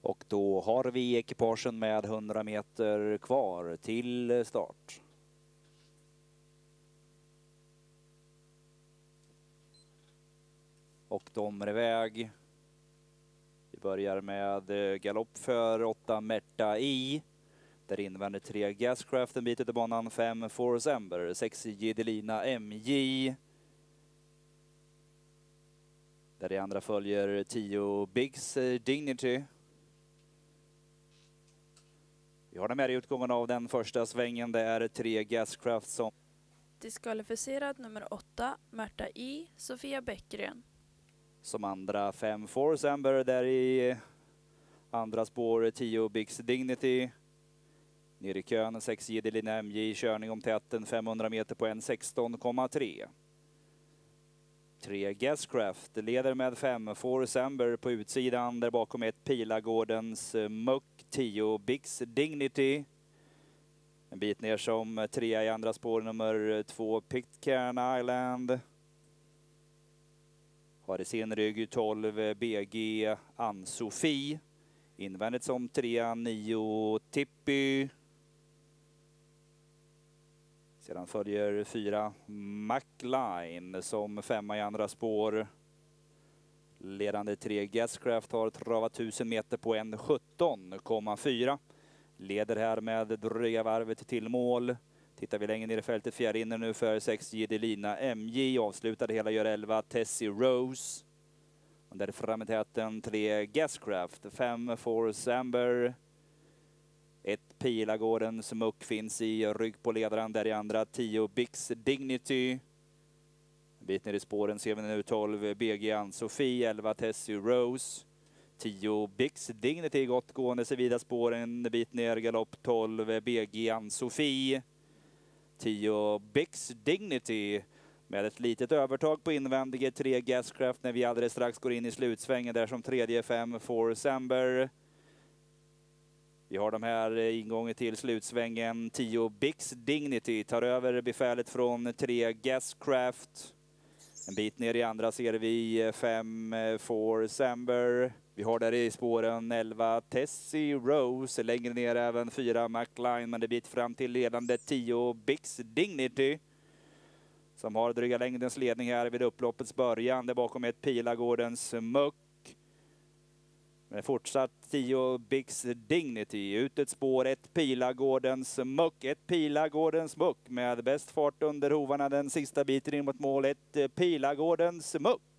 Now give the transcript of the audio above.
Och då har vi ekipagen med 100 meter kvar till start. Och de är iväg. Vi börjar med galopp för 8 Märta I. Där invändigt 3 Gascraft, en bit ut i banan 5 Force Ember, 6 Gidelina MJ. Där i andra följer 10 Bigs Dignity. Vi har den med i utgången av den första svängen. Det är 3 Gascraft som diskvalificerad nummer 8 Märta I, Sofia Bäckgren. Som andra 5 Force Ember, där i andra spår 10 Bigs Dignity. Ner i kön 6 Gidelina MJ, körning om täten 500 meter på 1:16,3. 3 Gascraft leder med 5 Force Ember på utsidan. Där bakom 1 Pilagårdens Muck, 10 Bigs Dignity. En bit ner som 3 i andra spår nummer 2 Pitcairn Island. Har i sin rygg 12 BG Ann-Sofie. Invändigt som 3 9 Tippy. Sedan följer 4 McLean som 5 i andra spår. Ledande 3 Gascraft har travat 1000 meter på 1:17,4. Leder här med dryga varvet till mål. Tittar vi längre ner i fältet, fjärde inne nu för 6 Gidelina MJ. Avslutade hela gör 11 Tessie Rose. Och där framme täten 3 Gascraft, 5 Force Ember. 1 Pilagårdens Muck finns i rygg på ledaren. Där i andra 10 Bigs Dignity. En bit ner i spåren ser vi nu 12 BG Ann-Sofie, 11 Tessie Rose. 10 Bigs Dignity gott gående sig vida spåren. En bit ner galopp 12 BG Ann-Sofie. 10 Bigs Dignity med ett litet övertag på invändige 3 Gascraft när vi alldeles strax går in i slutsvängen där som tredje 5 Force Ember. Vi har de här ingången till slutsvängen. 10 Bigs Dignity tar över befälet från 3 Gascraft. En bit ner i andra ser vi 5 Force Ember. Vi har där i spåren 11 Tessie Rose. Längre ner även 4 McLean, men det bit fram till ledande 10 Bigs Dignity. Som har dryga längdens ledning här vid upploppets början. Där bakom 1 Pilagårdens Muck. Men fortsatt 10 Bigs Dignity. Ut ett spår 1 Pilagårdens Muck. 1 Pilagårdens Muck med bäst fart under hovarna den sista biten in mot mål. 1 Pilagårdens Muck.